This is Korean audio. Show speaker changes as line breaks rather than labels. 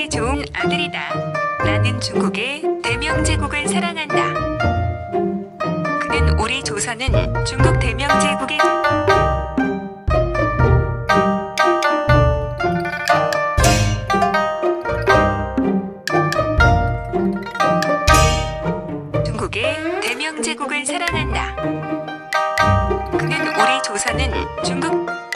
덕이 좋은 아들이다. 나는 중국의 대명제국을 사랑한다. 그는 우리 조선은 중국 대명제국의 대명제국을 사랑한다. 그는 우리 조선은 중국